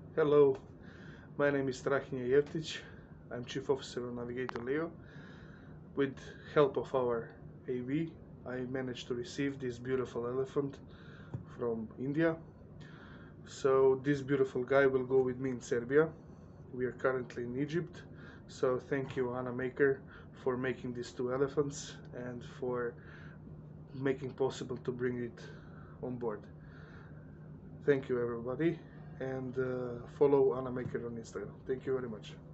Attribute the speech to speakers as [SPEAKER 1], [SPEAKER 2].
[SPEAKER 1] Hello, my name is Strahinja Jeftić. I'm Chief Officer of Navigator Leo. With help of our AV, I managed to receive this beautiful elephant from India. So this beautiful guy will go with me in Serbia. We are currently in Egypt. So thank you, Aanamaker, for making these two elephants and for making possible to bring it on board. Thank you, everybody, and follow Aanamaker on Instagram. Thank you very much.